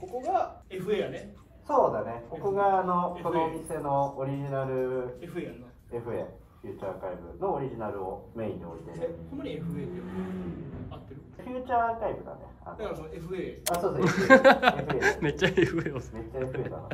ここが FA やね。 そうだね。ここがこのお店のオリジナル FA やんな。 FA フューチャーアーカイブのオリジナルをメインに置いてる。 ほんまに FA って合ってる？ フューチャーアーカイブだね。 だからその FA。 あ、そうそう。FA。 めっちゃ FA を。 めっちゃ FA だ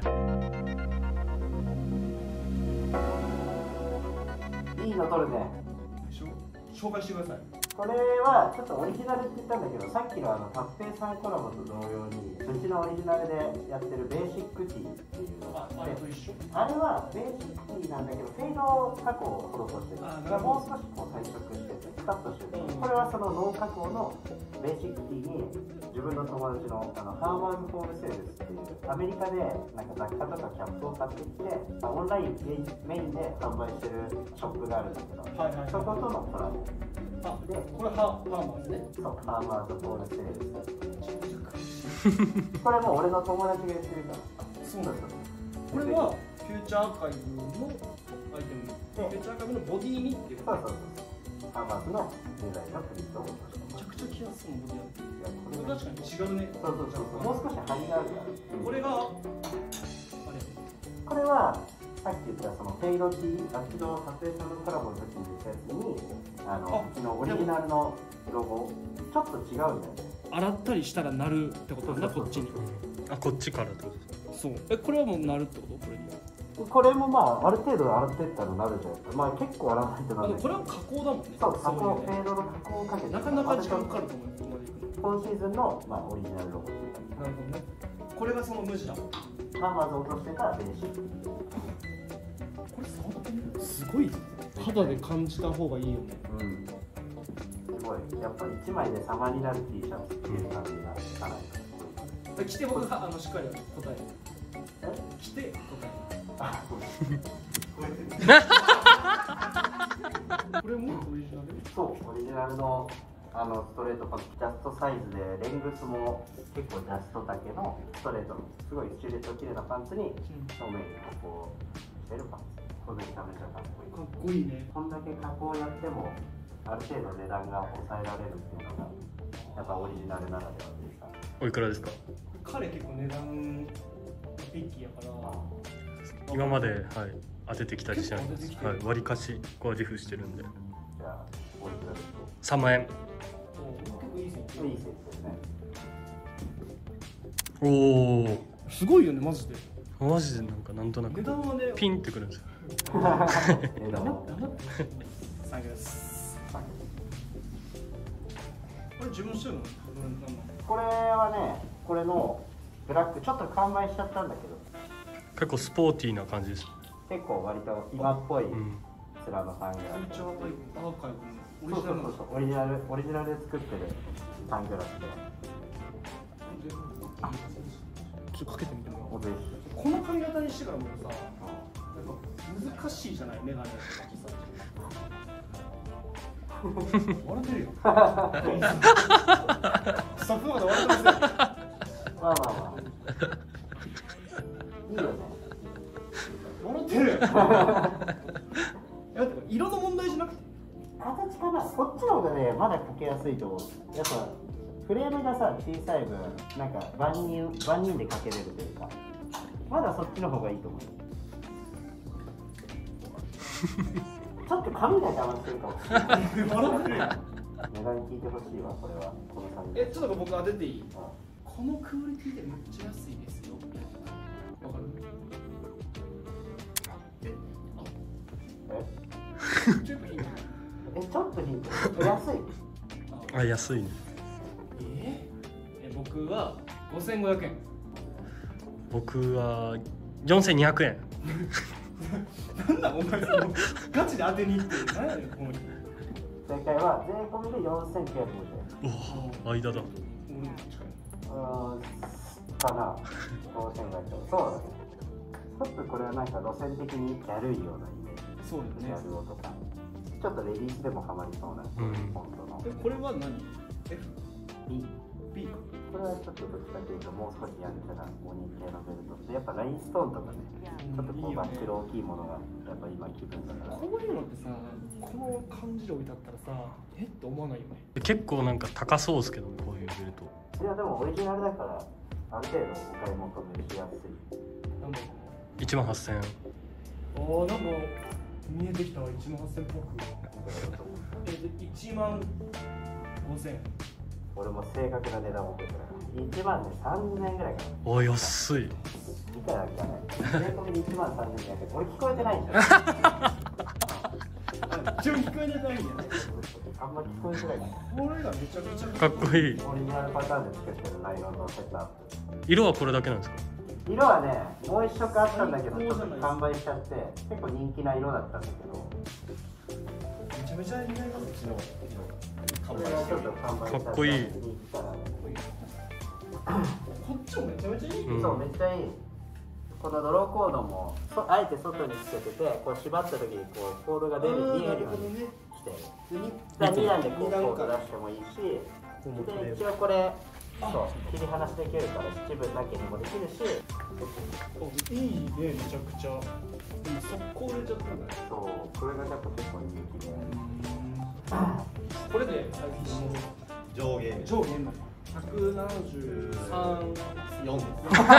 な。いいの撮るね。 紹介してください。 これはちょっとオリジナルって言ったんだけど、さっきのタッペイさんコラボと同様にうちのオリジナルでやってるベーシックティーっていうのがあって、あれはベーシックティーなんだけどフェード加工を施してる。もう少しこう退色しててスカッとしてる。これはそのノー加工のベーシックティーに自分の友達のハーマーズ・ホールセールスっていうアメリカでなんか雑貨とかキャップを買ってきてオンラインメインで販売してるショップがあるんだけど、そことのコラボで、これハーマーズね。 そう、ハーマーズ・ホールセールス。これもう俺の友達が言ってるから。 そうなんだ。これはフューチャーアーカイブのアイテム。フューチャーアーカイブのボディにっていう。 そうそうそう。ハーマーズのデザインのプリントを落として。 めちゃくちゃ気安そうなボディやってる。これ確かに違うね。 そうそうそう。もう少し張りがあるから。 これがあれ。 これはさっき言ったそのフェイドティー、あっちの撮影さんのコラボの時に言ったやつにうちのオリジナルのロゴちょっと違うんだよね。 洗ったりしたらなるってことだな、こっちに。 あ、こっちからってことですか。 そう。これはもうなるってこと？これに。 これもまあある程度洗ってったらなるじゃないですか。まあ結構洗わないとなる。 これは加工だもんね。 そう、加工、フェードの加工をかけて。 なかなか時間かかると思う。 今シーズンのまあオリジナルロゴ。 なるほどね。これがその無地だ。 ハーマーズ落としてたベーシック。 これ触ってみる？すごい肌で感じた方がいいよね。 うん。すごい。やっぱり1枚で様になる T シャツっていう感じがかなり。 着て僕がしっかり答え。着て答え。あ、これもオリジナル？そう、 オリジナルのストレートパンツ、ジャストサイズでレングスも結構ジャスト丈のストレートのすごいシルエット綺麗なパンツに表面に加工してるパンツ。これめちゃめちゃかっこいい。 かっこいいね。 こんだけ加工やってもある程度値段が抑えられるっていうのがやっぱオリジナルならではというか。 おいくらですか？ 彼結構値段ピッキーやから。 今まで、はい、当ててきた自信あります。はい、割りかしこう自負してるんで。 じゃあおいくらですか ？3万円。 結構いい線いい線ですね。 おお。 すごいよねマジで。 マジでなんかなんとなく値段はねピンってくるんですよ。 値段は。 サンキューです。これ自分してるの？ これはね、これのブラックちょっと完売しちゃったんだけど。 結構スポーティーな感じです。 結構割と今っぽい面のサングラス。 フューチャーアーカイブそうそうそう、オリジナルで作ってるサングラスで。 ちょっとかけてみてもらぜう。この髪型にしてからもさ、なんか難しいじゃないメガネとかさ。笑ってるよ。スタッフの方笑ってますよ。 まあまあまあ。いいよね。 笑ってる。色の問題じゃなくて形かな。こっちの方がねまだかけやすいと思う。やっぱフレームがさ小さい分なんか万人でかけれるというか、まだそっちの方がいいと思う。ちょっと髪が邪魔してるかもしれない。 笑ってるよ。 値段聞いてほしいわこれは。この髪。 ちょっと僕当てていい？このクオリティでめっちゃ安いですよ。わかる？ちょっとヒント。 ちょっとヒント。安い。 あ、安いね。 僕は5500円。 僕は4200円。 なんだお前そのガチで当てに行って何やねんこの人。 正解は税込みで4950円。 おお、間だ。 かな。当選がそうだね。ちょっとこれはなんか路線的にギャルいようなイメージ。 そうよね。 ギャル男とか。ちょっとレディースでもハマりそうなフォントの。 これは何 ？F？B？ B か。 これはちょっとどっちかというともう少しやんちゃなお人系のベルトで、やっぱラインストーンとかね、ちょっとこうバックル大きいものがやっぱ今気分だから。 こういうのってさ、この感じで置いてあったらさ、って思わないよね。 結構なんか高そうですけど、こういうベルト。 いやでもオリジナルだからある程度お買い求めしやすい。 なんだ 18000円。 おー、なんか見えてきたわ、1万8000っぽく。1万5000円。 俺も正確な値段を覚えてない。1万ね3000円ぐらいかな。 お、安い。 見たらじゃない。税込みで1万3000円やけど、俺聞こえてないんじゃない一応聞こえてないんやね。 あんまり聞こえづらいかな。 これがめちゃくちゃかっこいい。 オリジナルパターンで作ってるナイロンのセットアップ。 色はこれだけなんですか？ 色はね、もう一色あったんだけど、ちょっと完売しちゃって、結構人気な色だったんだけど、 めちゃめちゃ似合います。うちのこれはちょっと完売しちゃった。 かっこいい。 人気からね。 こっちもめちゃめちゃいい。 うんそう、めっちゃいい。このドローコードもあえて外につけてて、こう縛った時にこうコードが見えるようにしてる。2段でこうコード出してもいいし、で一応これそう切り離しできるから七分だけにもできるし、 いいね、めちゃくちゃ。でも速攻売れちゃったんだね。 そうこれがやっぱ結構人気で。 これで最近上下上限まで173、4です。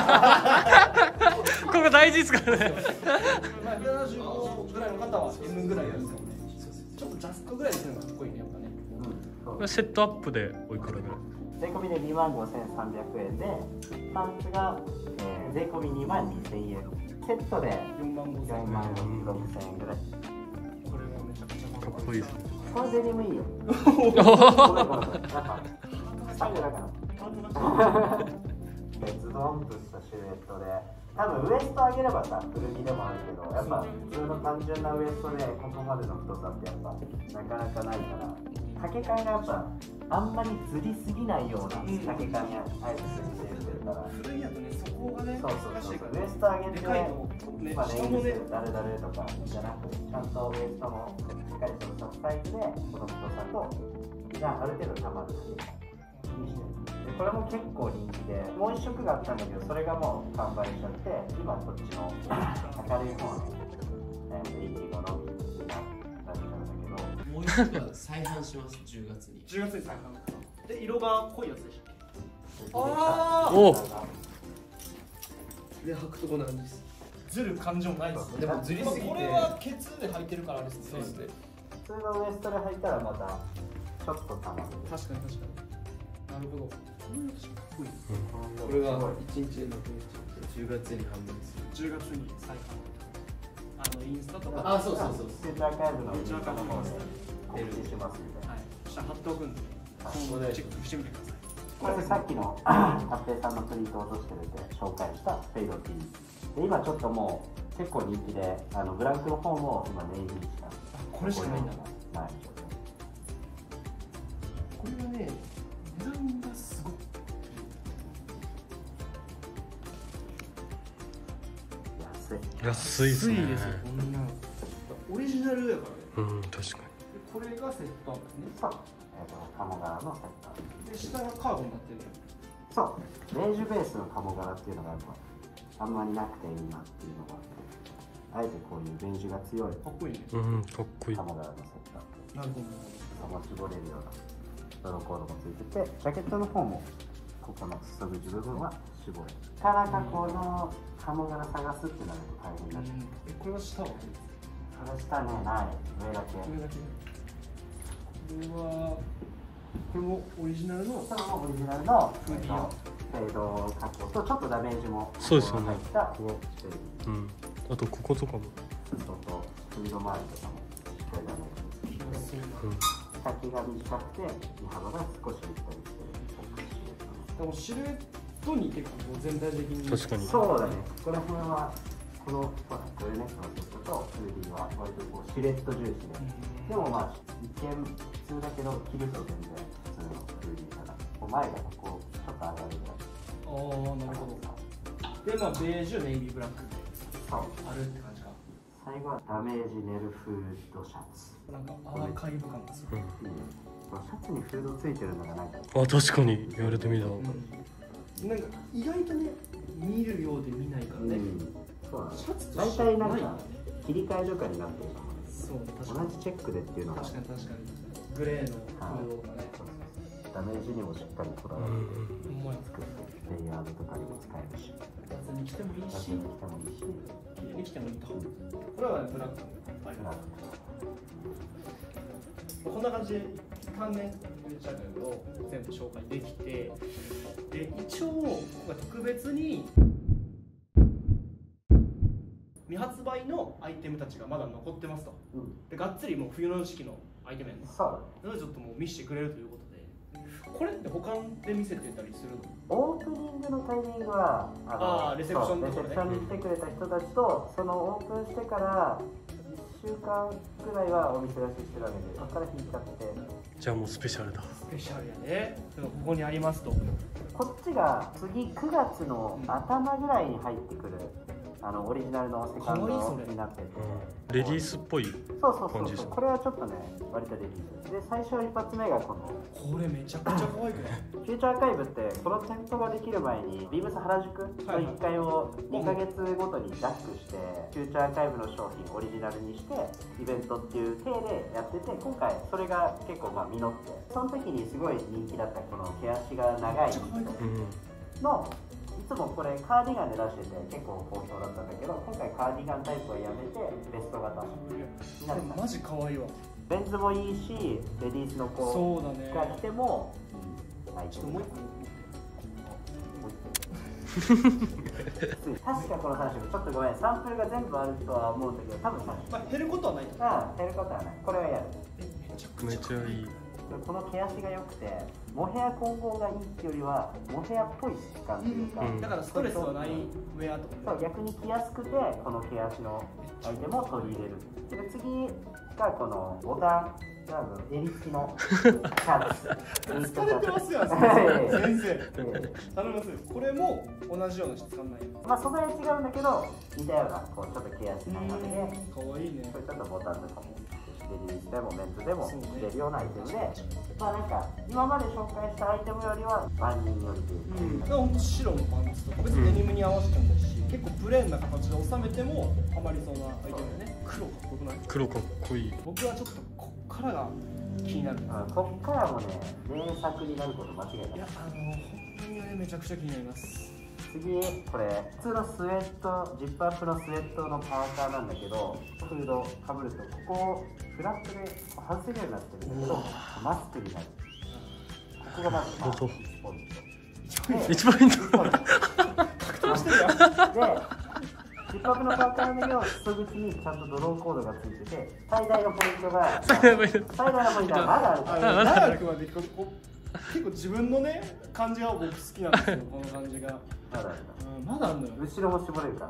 ここ大事ですからね。 まあ175ぐらいの方は M ぐらいやるんですよね。ちょっとジャストぐらいでするのがかっこいいね、やっぱね。 これセットアップでおいくらぐらい？ 税込みで2万5300円で、パンツが、税込み2万2000円、セットで 4万5000 4 円。 万6000円ぐらい。 これはめちゃくちゃかっこいいですね。 これデニムいいよ。ごめんごめん。なんか桜かな。ズドンとしたシルエットで、多分ウエスト上げればさ、古着でもあるけど、やっぱ普通の単純なウエストでここまでの太さってやっぱなかなかないから、丈感がやっぱあんまりずりすぎないような丈感にあえて設定してるから。 古いやつね、そこがね、 そう難しいからウエスト上げて、 でかいとね、 まあ、ネ下もねイルス、ダルダルとかじゃなくて、ちゃんとウエストもしっかりとしたスタイルで、この太さと、じゃあある程度たまる丈感にしてる。でこれも結構人気で、もう一色があったんだけど、それがもう完売しちゃって、今こっちの明るい方のイチゴのになっちゃうんだけど、 もう一度再販します。10月に 10月に再販で、色が濃いやつでしょ。 あーおで、履くとこなんです。ずる感情ないです。 でもずりすぎてこれはケツで履いてるからですね。 そうですね。 普通のウエストで履いたらまたちょっとたまる。 確かに確かに。なるほど。これは確かにかっこいい。 これは1日で6日10月に販売する。 10月に再販。インスタとか。 あ、そうそうそう。 フューチャーカイブのインスタの方で告知しますみたいな。 はい。下貼っておくんで、チェックしてみてください。 これさっきの達平さんのツイートを落としてるんで紹介したフェイドティーで、今ちょっともう結構人気で、ブランクの方も今ネイビーしかこれしかないんだ。 ないこれはね、値段がすごく安い。 安いですね。 ですよ、こんなの。オリジナルやからね。 うん、確かこれがセットアップですね。 そう、鴨柄のセット。 で、下がカーボンになってる。 そうベージュベースの鴨柄っていうのがやっぱあんまりなくていいなっていうのがあって、あえてこういうベージュが強いかっこいいね。 に。うん、かっこいい。 鴨柄のセット。 なるほど。 絞れるようなドローコードもついてて、ジャケットの方もここの裾口部分は絞れる。なかなかこの鴨柄探すってなると大変になって、 これは下はそれ下ねない、上だけ。 これだけ。これもオリジナルの。 それもオリジナルのフェード加工とちょっとダメージもそうですよね入ったここうん。あとこことかも。 裾とフード周りとかもしっかりダメージ。 うん。 先が短くて身幅が少しゆったりしてる。 でもシルエットに結構全体的に。 確かに。 そうだね。ここら辺はこのほらトレネットのセットとフーディーは割とこうシルエット重視で、でもまあ一見普通だけど着ると全然普通のフーディーからこう前がこうちょっと上がるぐらい。 ああ、なるほど。で、まあベージュ、ネイビーブラックでそうあるって感じか。 最後はダメージネルフードシャツ。 なんかアーカイブ感がする。 うん。 いいね。このシャツにフードついてるのがなんかあ、確かに言われてみた。 なんか意外とね、見るようで見ないからね。 そうなんです。 シャツと大体なんか切り替えとかになってるかもね。 そう、確かに。 同じチェックでっていうのが確かに確かに。グレーのフードとかね。 ダメージにもしっかりこだわってうん。 ほんまや。 作ってる。 レイヤードとかにも使えるし、 夏に着てもいいし、 夏に着てもいいし、 家に着てもいいと。これはブラックあります。こんな感じで関連チャンネルを全部紹介できて、で一応今回特別に未発売のアイテムたちがまだ残ってますと。でがっつりもう冬の時期のアイテムやねん。 そうそれをちょっともう見せてくれるということで、これって他で見せてたりするの？ オープニングのタイミングはレセプションのところね。 レセプションに来てくれた人たちと、そのオープンしてから1週間くらいはお店出ししてるわけで、そこから引いちゃって。 じゃあもうスペシャルだ。 スペシャルやね。でもここにありますと。 こっちが次9月の頭ぐらいに入ってくる、オリジナルのセカンドになってて、 レディースっぽいそう感じです。 これはちょっとね割とレディースで、最初一発目がこのフューチャーアーカイブって、この店舗ができる前にビームス原宿の1階を2ヶ月ごとにジャックして、フューチャーアーカイブの商品をオリジナルにしてイベントっていう体でやってて、今回それが結構実って、その時にすごい人気だったこの毛足が長いの、いつもこれカーディガンで出してて結構好評だったんだけど、今回カーディガンタイプはやめてベスト型になる。 マジ可愛いわ。 ベンズもいいし、レディースの子が来てもいいアイテム。確かこの3色ちょっとごめん、サンプルが全部あるとは思うんだけど、多分減ることはないと。 減ることはない。これはやる。 めっちゃいい。 この毛足が良くて、モヘア混合がいいっていうよりはモヘアっぽい質感というか、 だからストレスはないウェアとか、 そう、逆に着やすくてこの毛足のアイテムを取り入れる。で次がこのボタン襟付きのシャツ。 疲れてますよ先生。頼みます。これも同じような質感ない。 まあ素材は違うんだけど似たようなこうちょっと毛足感なので、 可愛いね。 これちょっとボタンとかもレディースでもメンズでも着れるようなアイテムで、まあなんか今まで紹介したアイテムよりは万人よりというか、 ほんと白のパンツとか別にデニムに合わせてもいいし、結構プレーンな形で収めてもハマりそうなアイテムでね。黒かっこよくない？ 黒かっこいい。 僕はちょっとこっからが気になる。 こっからもね名作になること間違いない。いや本当にねめちゃくちゃ気になります。 次これ普通のスウェット、ジップアップのスウェットのパーカーなんだけど、フードかぶるとここフラットで外せるようになってるんだけど、マスクになる。ここがまず1ポイント。 1ポイント。 格闘してるよ。で、ジップアップのパーカーなんだけど、裾口にちゃんとドローコードがついてて、最大のポイントが最大のポイントはまだある。 長くまで結構自分のね感じが僕好きなんですよ。この感じがまだあるのよ。 後ろも絞れるから。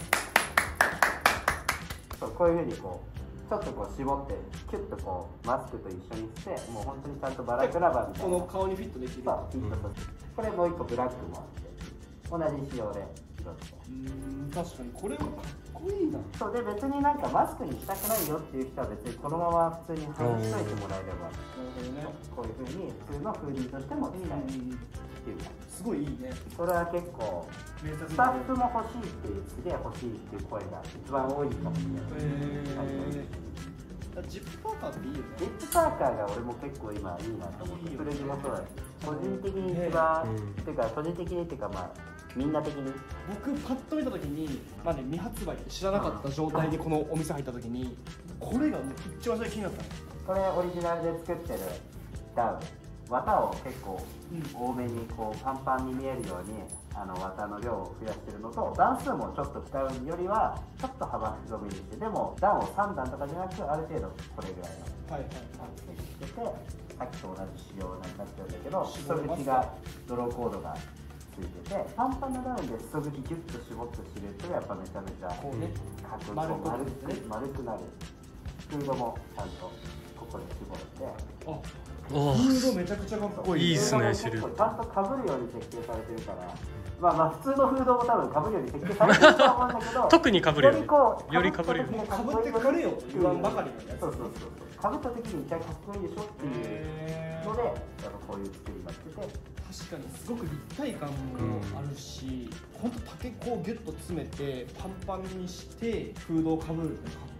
そう、こういうふうにこうちょっとこう絞ってキュッとこうマスクと一緒にして、もう本当にちゃんとバラクラバーみたいな、 この顔にフィットできる。 そう、フィットさせて、これもう一個ブラックもあって同じ仕様で色して、 確かにこれはかっこいいな。 そうで、別になんかマスクにしたくないよっていう人は別にこのまま普通に外しといてもらえれば、こういうふうに普通のフーディーとしても使えるっていうか、 すごいいいね。 それは結構スタッフも欲しいっていう、すげえ欲しいっていう声が一番多いかもしれない。 ジップパーカーっていいよね。 ジップパーカーが俺も結構今いいなと思って、古着もそうだし、個人的に一番、っていうか個人的にっていうかまあみんな的に、 僕パッと見た時にまだ未発売って知らなかった状態でこのお店入った時に、これが一番最初気になったの。 これオリジナルで作ってるダウン、綿を結構多めにこうパンパンに見えるように綿の量を増やしてるのと、段数もちょっと使うよりはちょっと幅広めにして、でも段を3段とかじゃなくてある程度これぐらいのパンチにしてて、さっきと同じ仕様になっちゃうんだけど、裾口がドローコードがついてて、パンパンなダウンで裾口ギュッと絞ってシルエットがやっぱめちゃめちゃかっこいい、丸くなる。フードもちゃんとここで絞れて、 フードめちゃくちゃかっこいい。 いいっすね、シルエット。 ちゃんとかぶるように設計されてるから、まあ普通のフードも多分かぶるように設計されてると思うんだけど特にかぶるよね。よりかぶるよね。 かぶってくれよって言わんばかりのやつ。 そうかぶった時にじゃあかっこいいでしょっていうので、やっぱこういう作りになってて、 確かにすごく立体感もあるし、ほんと竹こうギュッと詰めてパンパンにしてフードをかぶるってかっ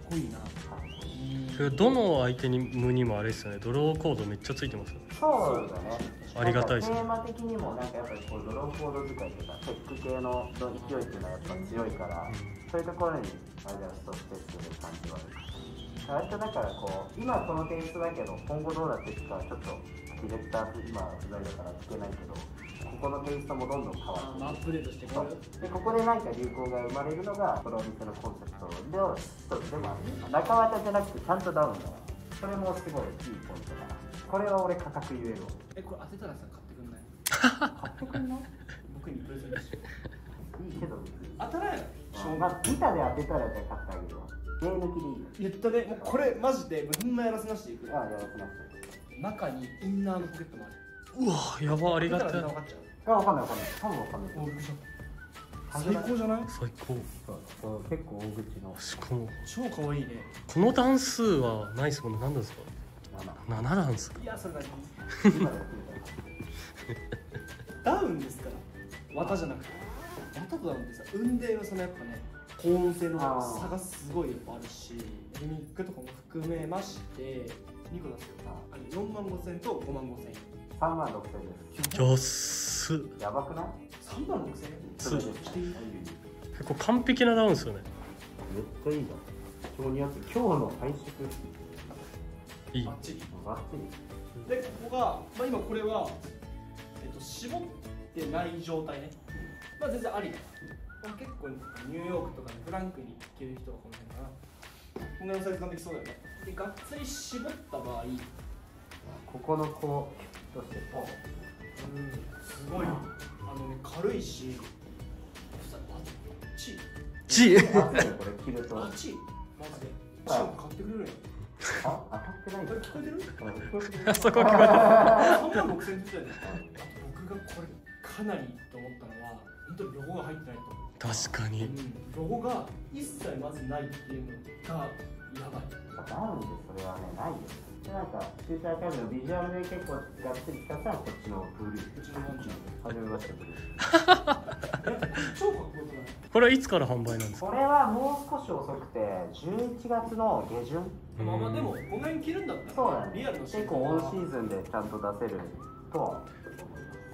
こいいな。 それどの相手に無にもあれですよね、ドローコードめっちゃついてますよ。 そうだね。 ありがたいですね。 テーマ的にもなんかやっぱりこうドローコード使いとかテック系の勢いっていうのはやっぱ強いから、そういうところにアイデアストステップで感じはある。割とだからこう今このテイストだけど今後どうなっていくかちょっとディレクター今不在だから聞けないけど、ここのテイストもどんどん変わってアップデートしてこれでここでなんか流行が生まれるのがこのお店のコンセプトの一つでもある。中綿じゃなくてちゃんとダウンだ。それもすごいいいポイントだな。これは俺価格言えるわ。 これ当てたらさ買ってくんない？ 買ってくんない？ 僕にプレゼントして。 いいけど当たらないの？ まあ板で当てたらじゃあ買ってあげるわ。ゲー抜きでいいよ。 言ったね。もうこれマジでみんなやらせなしでいく。 ああ、やらせなくて。 中にインナーのポケットもある。 うわやば、ありがたい。 分かっちゃう。 あ、わかんないわかんない。多分わかんない。 最高じゃない？ 最高。 そう結構大口の。 しかも超可愛いね。 この段数はないですもんね。何ですか 7。 7段ですか。 いやそれ何？ 今でやってみたい。 ダウンですから綿じゃなくて、綿とダウンってさ、運転はそのやっぱね高音性の差がすごいやっぱあるし、リミックとかも含めまして2個出すよ。4万5千と5万5千円。 3万6千です。 安っ。 やばくない？ 3万6千円。 それでしていい？ 結構完璧なダウンですよね。 めっちゃいいじゃん。今日にやって今日の配色いい。 バッチリ。 バッチリ。 でここが、まあ、今これは、絞ってない状態ね。まあ全然ありだ。まあ、結構ニューヨークとかフランクに着る人はこの辺かな。こんなのサイズ感できそうだよね。でがっつり絞った場合、 ここのこうどうしてすごい軽いし、あっちち熱いよこれ着ると。 あっちマジでシャン買ってくれるんや。 あ、当たってない。 これ聞こえてる？ あそこ聞こ 3万6千円って言ってたよね。あと僕がこれかなりと思ったのは本当にロゴが入ってないと。 確かに。 ロゴが一切まずないっていうのがやばい。 ダウンでそれはねないよ。でなんかフューチャーカードのビジュアルで結構がっつり使ったらこっちのブルー。 うちのマンチ初めましてブルー。 超かっこよくない？ これはいつから販売なんですか。 これはもう少し遅くて11月の下旬。 まあでもこの辺着るんだったらそうだね。 リアルの結構オンシーズンでちゃんと出せるとは思います。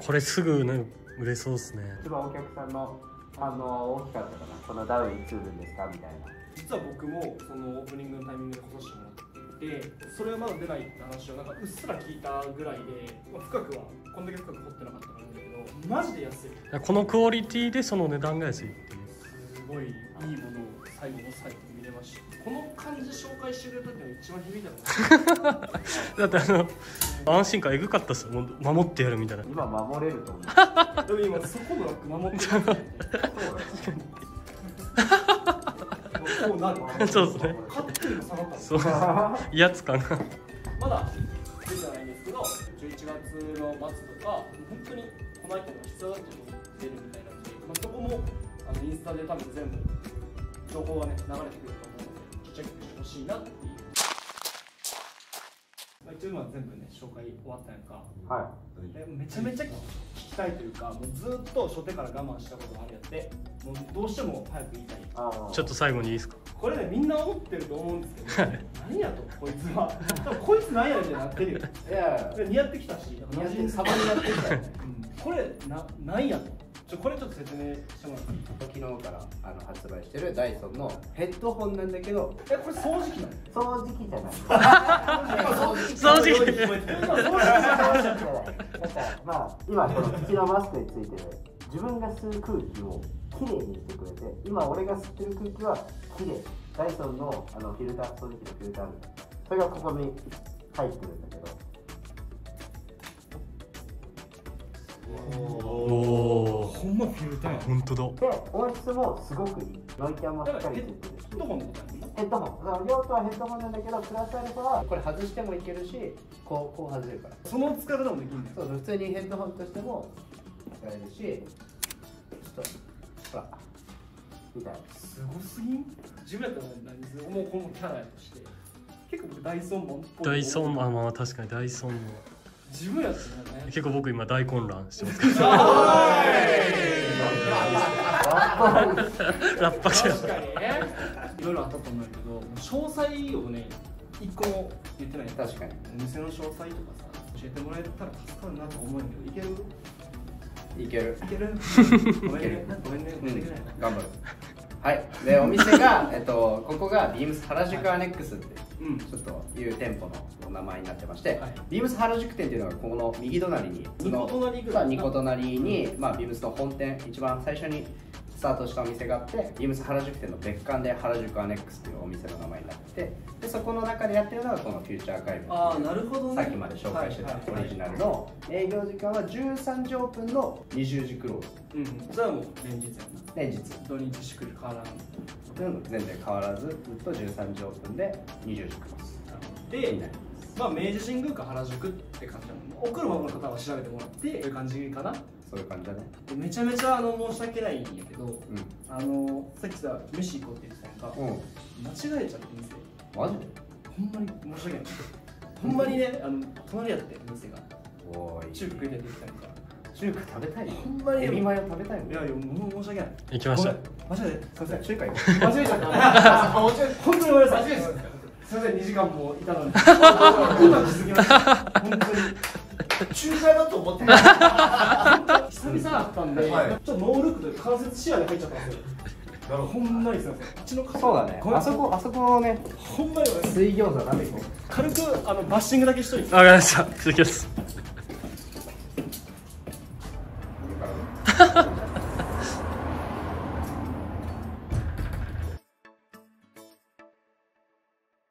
これすぐね売れそうですね。 一番お客さんの反応は大きかったかな。そのダウンいつ売るんですかみたいな。 実は僕もそのオープニングのタイミングで来させてもらってて、それはまだ出ないって話をなんかうっすら聞いたぐらいで、まあ、深くはこんだけ深く掘ってなかったからなんだけど、マジで安い。 このクオリティでその値段が安いっていう。 すごいいいものを最後の最後に見れました。この感じ紹介してくれたのが一番響いたのだって安心感エグかったっすよ。もう守ってやるみたいな。 今守れると思う。 でも今そこのラック守ってるんですよね。こうなる。 そうですね。 勝手に下がったんですそう威圧感が。 まだ出てないんですけど、11月の末とか本当にこのアイテムが必要だっていうのが出るみたいなんで、まあ、そこもインスタで多分全部情報がね流れてくると思うのでチェックしてほしいなっていう。まあ、一応今全部ね紹介終わったやんか。 はめちゃめちゃ聞きたいというか、もうずっと初手から我慢したことがあるやって、もうどうしても早く言いたい。 い。 ちょっと最後にいいですか。 これねみんな思ってると思うんですけど、何やとこいつは。多分こいつ何やみたいになってるよ。 いや似合ってきたし、 似合ってサバになってきたよね。 これ何やと。これちょっと説明してもらっていい？ 昨日から発売してるダイソンのヘッドホンなんだけど、 これ掃除機なの？ 掃除機じゃない。 掃除機。 まあ今この口のマスクについて自分が吸う空気をきれいにしてくれて、今俺が吸ってる空気はきれい。ダイソンのフィルター、掃除機のフィルターあるんだ。それがここに入ってるんだけど。 おお。 ほんまフィルターや。 本当だ。 で、音質もすごくいい。ノイキャンもしっかりついてるし。 ヘッドホンのことやんな。 ヘッドホン。だから用途はヘッドホンなんだけど、プラスアルファはこれ外してもいけるし、こう外れるから。 その使い方もできるんだよ。 そう、普通にヘッドホンとしても使えるし、ちょっとほらみたいな。 すごすぎん？自分やったら何する？もうこのキャラやとして。結構僕ダイソンマンっぽい。 ダイソンマンは確かにダイソンも。 自分やったらね。 結構僕今大混乱してますけど。ラッパ確かにね。 いろいろあったと思うんだけど、詳細をね一個も言ってない。 確かにお店の詳細とかさ教えてもらえたら助かるなと思うんだけど、いける？ いけるごめんね、ごめんね、申し訳ないな。 頑張る。はい、でお店が、ここがビームス原宿アネックスってちょっという店舗のお名前になってまして、ビームス原宿店っていうのがこの右隣に 2個隣ぐらい、 2個隣に、ビームスの本店一番最初にスタートしたお店があって、ビームス原宿店の別館で原宿アネックスというお店の名前になってて、でそこの中でやってるのがこのフューチャーカイブ、 ああなるほどね、 さっきまで紹介してたオリジナルの営業時間は13時オープンの20時クローズ。 それはもう連日やな。 連日土日祝日変わらん。 全然変わらずずっと13時オープンで20時クローズで、明治神宮か原宿って感じなの。お車の方は調べてもらっていう感じかな。 そういう感じだね。 めちゃめちゃ申し訳ないんやけど、さっきさ飯行こうって言ってたやんか、間違えちゃって店。 マジで？ ほんまに申し訳ない。ほんまにね、隣やって店が。 おい。 中華食いたいって言ってたやんか。 中華食べたい？ ほんまにエビマヨ食べたいもん。 いやいや、もう申し訳ない。 行きました。 間違えて、すいません。 中華行こ間違えちゃった。本当にごめんなさい。すいません、2時間もいたのに。今気づきました。本当に。 中華だと思ってた。 久々あったんで、ちょっとノールックで関節視野に入っちゃったんですよ。ほんまにすいません。あっちのう。そうだね。あそこね。 ほんまに水餃子食べ行こう。 軽くバッシングだけしといて。 わかりました。続きます。